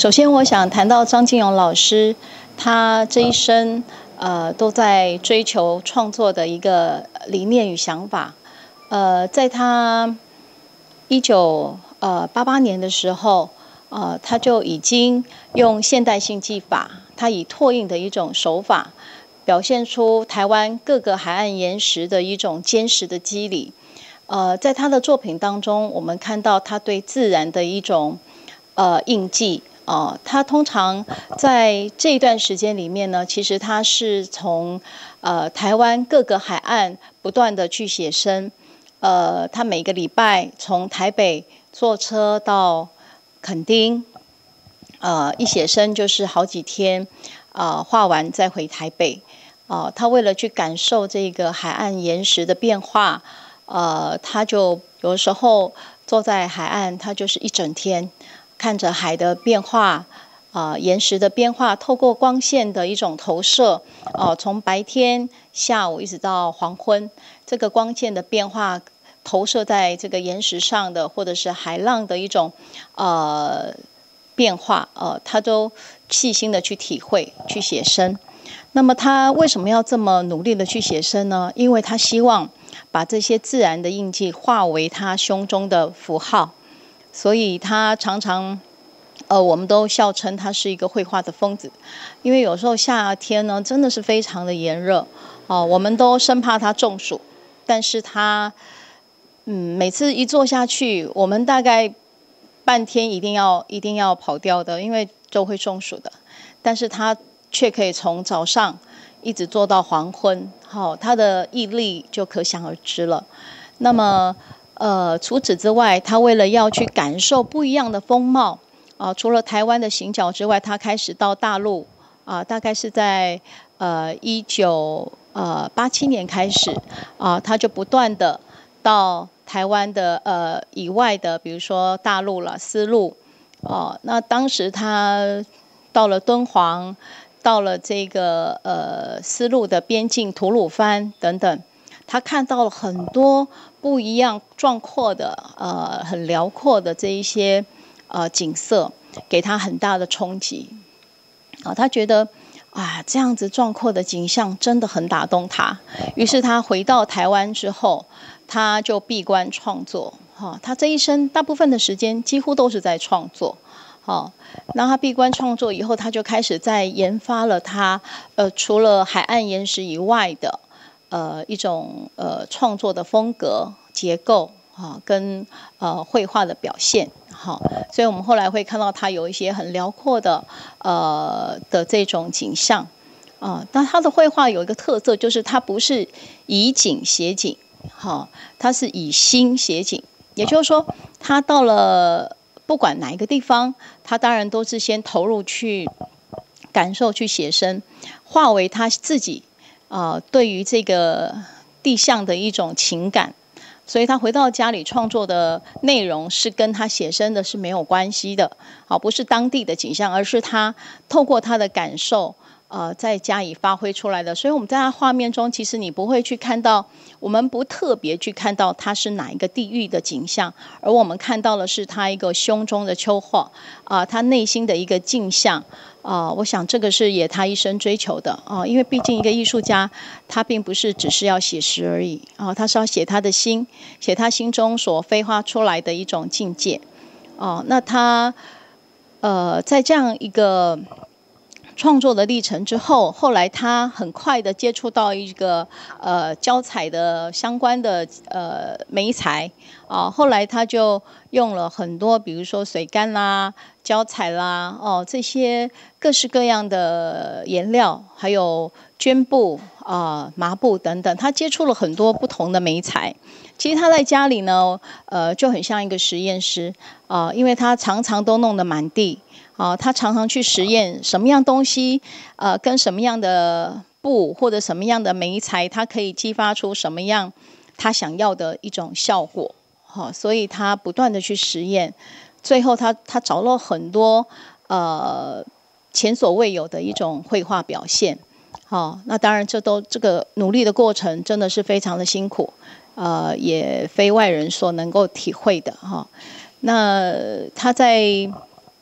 首先，我想谈到张金勇老师，他这一生都在追求创作的一个理念与想法。在他1988年的时候，他就已经用现代性技法，他以拓印的一种手法，表现出台湾各个海岸岩石的一种坚实的肌理。在他的作品当中，我们看到他对自然的一种印记。他通常在这一段时间里面呢，其实他是从台湾各个海岸不断的去写生。他每个礼拜从台北坐车到垦丁，一写生就是好几天，画完再回台北。他为了去感受这个海岸岩石的变化，他就有的时候坐在海岸，他就是一整天。看着海的变化，岩石的变化，透过光线的一种投射，从白天、下午一直到黄昏，这个光线的变化投射在这个岩石上的，或者是海浪的一种变化，他都细心的去体会、去写生。那么他为什么要这么努力的去写生呢？因为他希望把这些自然的印记化为他胸中的符号。所以他常常，我们都笑称他是一个绘画的疯子，因为有时候夏天呢真的是非常的炎热，我们都生怕他中暑，但是他，每次一坐下去，我们大概半天一定要跑掉的，因为都会中暑的，但是他却可以从早上一直做到黄昏，他的毅力就可想而知了。那么。除此之外，他为了要去感受不一样的风貌，除了台湾的行脚之外，他开始到大陆，大概是在1987年开始，他就不断的到台湾的以外的，比如说大陆了、丝路，那当时他到了敦煌，到了这个丝路的边境吐鲁番等等。他看到了很多不一样、壮阔的、很辽阔的这一些景色，给他很大的冲击。他觉得这样子壮阔的景象真的很打动他。于是他回到台湾之后，他就闭关创作。他这一生大部分的时间几乎都是在创作。那他闭关创作以后，他就开始在研发了他除了海岸岩石以外的。一种创作的风格、结构跟绘画的表现，所以我们后来会看到他有一些很辽阔的这种景象，但他的绘画有一个特色，就是他不是以景写景，他是以心写景，也就是说，他到了不管哪一个地方，他当然都是先投入去感受、去写生，化为他自己。对于这个地象的一种情感，所以他回到家里创作的内容是跟他写生的是没有关系的，不是当地的景象，而是他透过他的感受，再加以发挥出来的。所以我们在他画面中，其实你不会去看到，我们不特别去看到他是哪一个地域的景象，而我们看到的是他一个胸中的秋画，他内心的一个镜像。我想这个是也他一生追求的因为毕竟一个艺术家，他并不是只是要写实而已他是要写他的心，写他心中所飞发出来的一种境界那他在这样一个创作的历程之后，后来他很快的接触到一个胶彩的相关的媒材后来他就用了很多，比如说水干啦、胶彩啦这些各式各样的颜料，还有绢布麻布等等，他接触了很多不同的媒材。其实他在家里呢，就很像一个实验室因为他常常都弄得满地他常常去实验什么样东西跟什么样的布或者什么样的媒材，它可以激发出什么样他想要的一种效果所以他不断的去实验，最后他找到很多前所未有的一种绘画表现那当然这个努力的过程真的是非常的辛苦也非外人所能够体会的那他在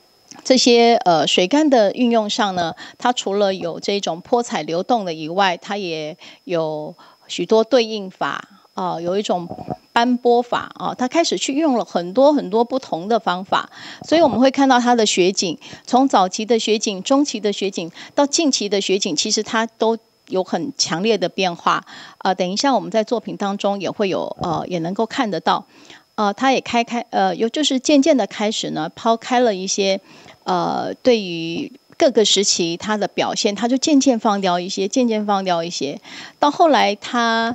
这些水干的运用上呢，它除了有这种泼彩流动的以外，它也有许多对应法有一种斑驳法它开始去用了很多很多不同的方法，所以我们会看到它的雪景，从早期的雪景、中期的雪景到近期的雪景，其实它都有很强烈的变化。等一下我们在作品当中也会有也能够看得到。它也就是渐渐的开始呢，抛开了一些对于各个时期它的表现，它就渐渐放掉一些，到后来他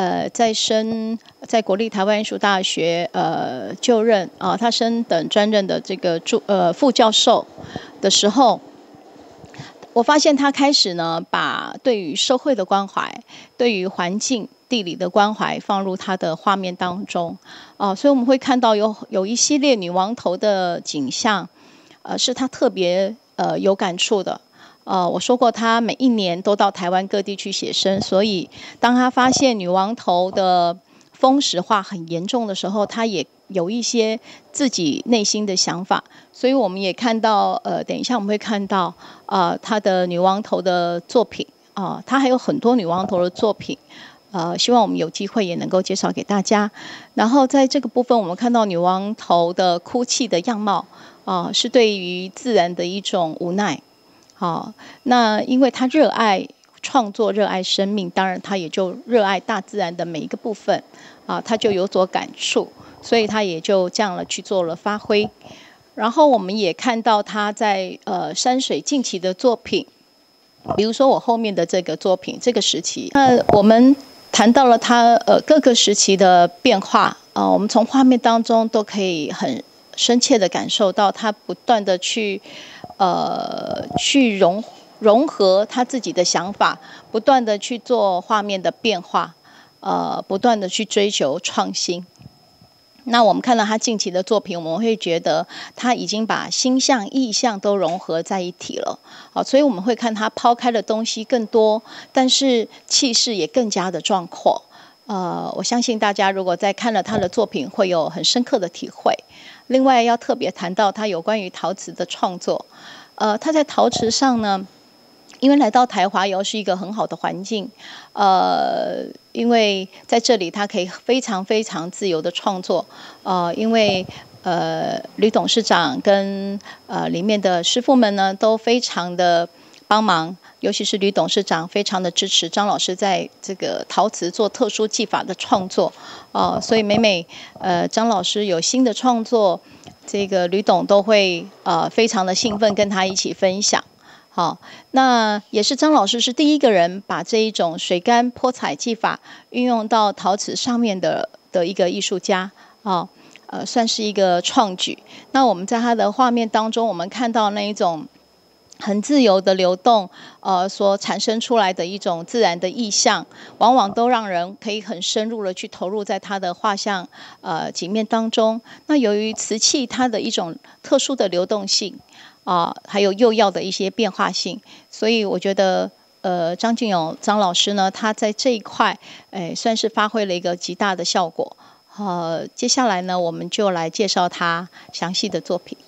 在国立台湾艺术大学就任他升等专任的这个副教授的时候，我发现他开始呢把对于社会的关怀，对于环境地理的关怀放入他的画面当中所以我们会看到有一系列女王头的景象是他特别有感触的。我说过他每一年都到台湾各地去写生，所以当他发现女王头的风蚀化很严重的时候，他也有一些自己内心的想法，所以我们也看到等一下我们会看到他的女王头的作品他还有很多女王头的作品希望我们有机会也能够介绍给大家。然后在这个部分我们看到女王头的哭泣的样貌是对于自然的一种无奈那因为他热爱创作，热爱生命，当然他也就热爱大自然的每一个部分他就有所感触，所以他也就这样了去做了发挥。然后我们也看到他在山水近期的作品，比如说我后面的这个作品，这个时期，那我们谈到了他各个时期的变化我们从画面当中都可以很深切的感受到他不断的去融合他自己的想法，不断的去做画面的变化不断的去追求创新。那我们看到他近期的作品，我们会觉得他已经把心象、意象都融合在一起了所以我们会看他抛开的东西更多，但是气势也更加的壮阔我相信大家如果在看了他的作品会有很深刻的体会。另外要特别谈到他有关于陶瓷的创作他在陶瓷上呢，因为来到台华窑是一个很好的环境因为在这里他可以非常非常自由的创作因为吕董事长跟里面的师傅们呢都非常的帮忙，尤其是吕董事长非常的支持张老师在这个陶瓷做特殊技法的创作所以每张老师有新的创作，这个吕董都会非常的兴奋跟他一起分享那也是张老师是第一个人把这一种水干泼彩技法运用到陶瓷上面的一个艺术家算是一个创举。那我们在他的画面当中，我们看到那一种很自由的流动所产生出来的一种自然的意象，往往都让人可以很深入的去投入在他的画像景面当中。那由于瓷器它的一种特殊的流动性还有釉药的一些变化性，所以我觉得张俊勇张老师呢，他在这一块算是发挥了一个极大的效果接下来呢我们就来介绍他详细的作品。